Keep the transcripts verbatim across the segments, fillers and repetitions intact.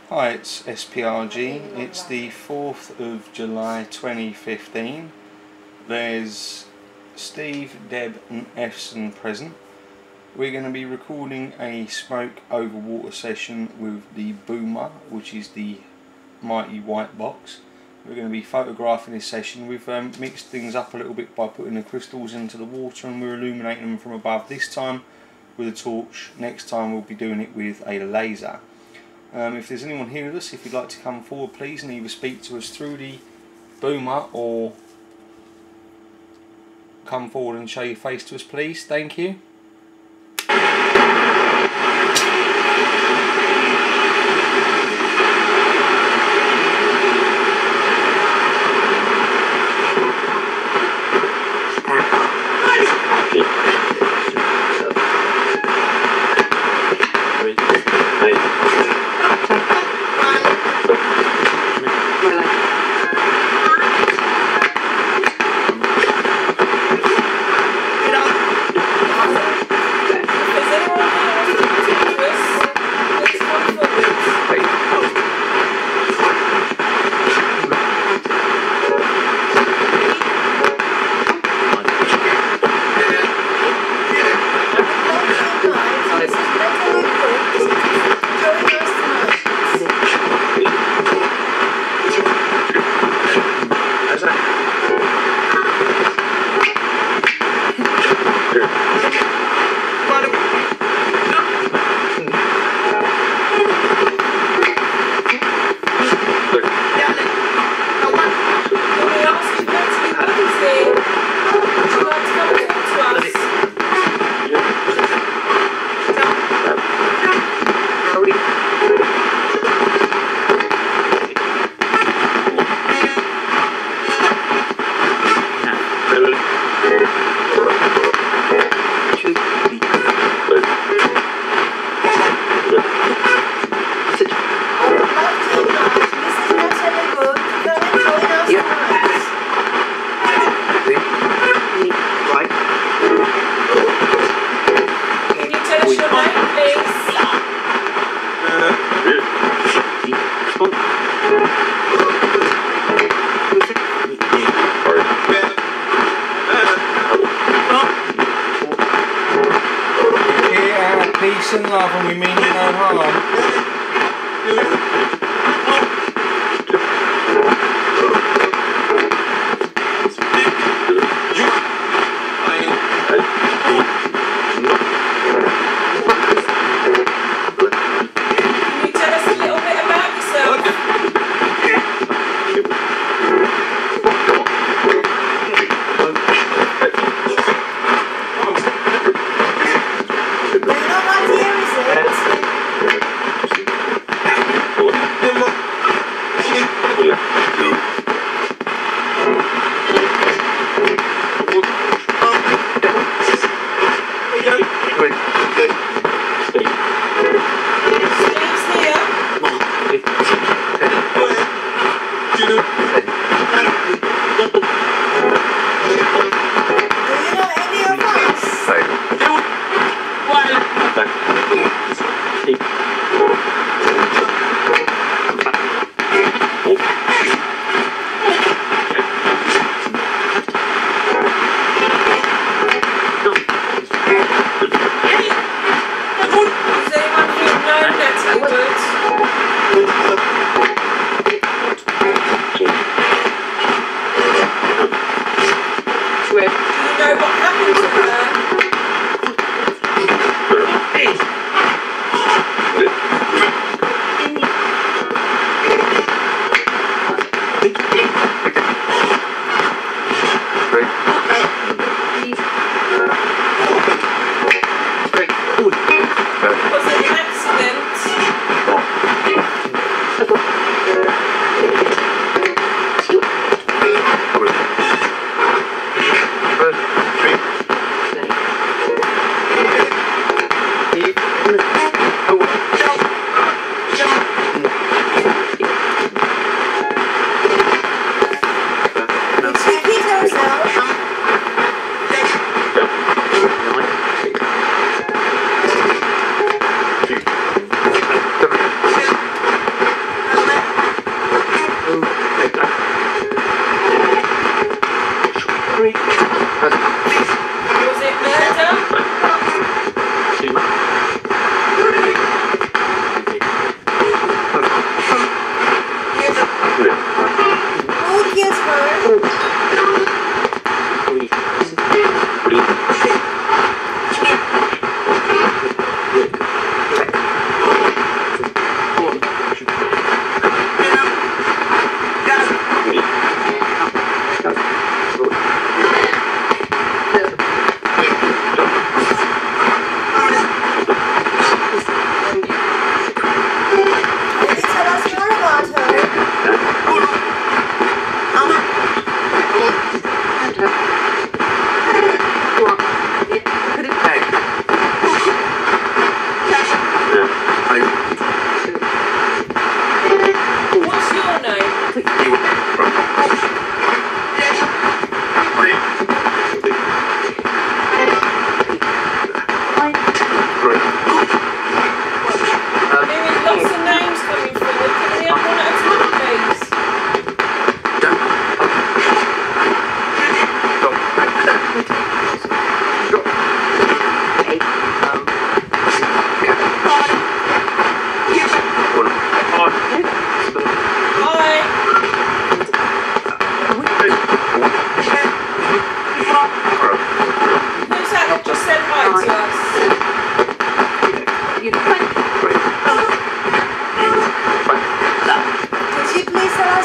Hi, it's S P R G. It's the fourth of July twenty fifteen. There's Steve, Deb and Efson present. We're going to be recording a smoke over water session with the Boomer, which is the mighty white box. We're going to be photographing this session. We've um, mixed things up a little bit by putting the crystals into the water and we're illuminating them from above. This time with a torch, next time we'll be doing it with a laser. Um, if there's anyone here with us, if you'd like to come forward please and either speak to us through the Boomer or come forward and show your face to us please, thank you. Peace and love, and we mean you no harm. What year is it?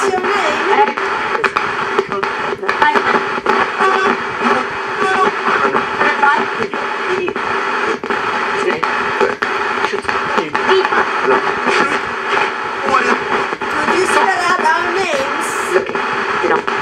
What's your name? Could you spell out our names?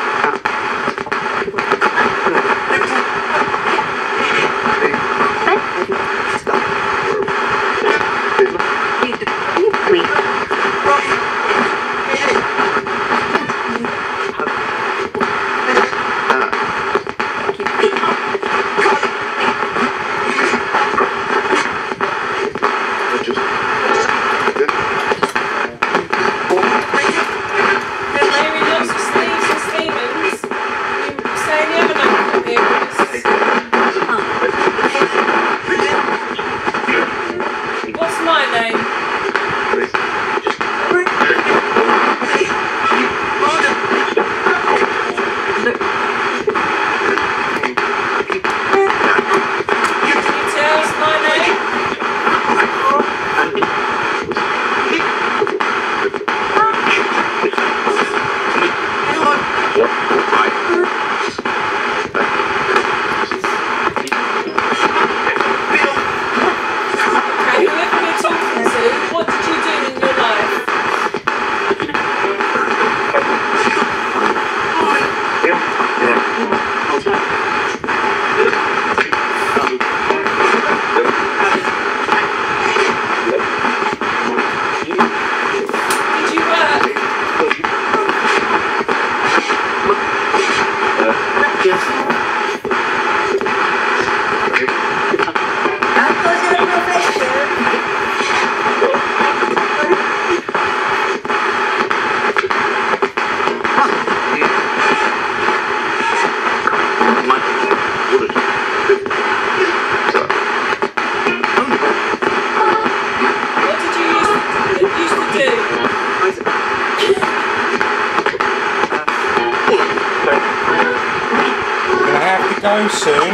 Go soon.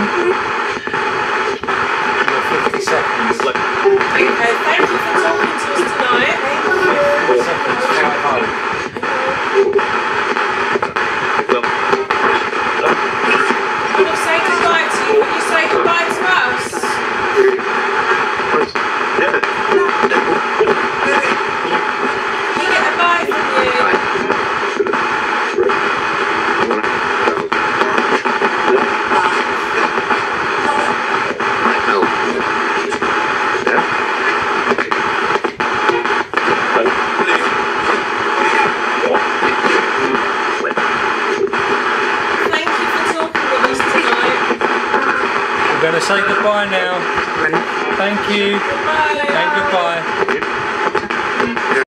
fifty seconds. Okay, thank you for talking to us tonight. fifty seconds, five home. I'm going to say goodbye to you. Will you say goodbye to us? Can we get a bye from you? We're going to say goodbye now. Thank you. Goodbye. And goodbye.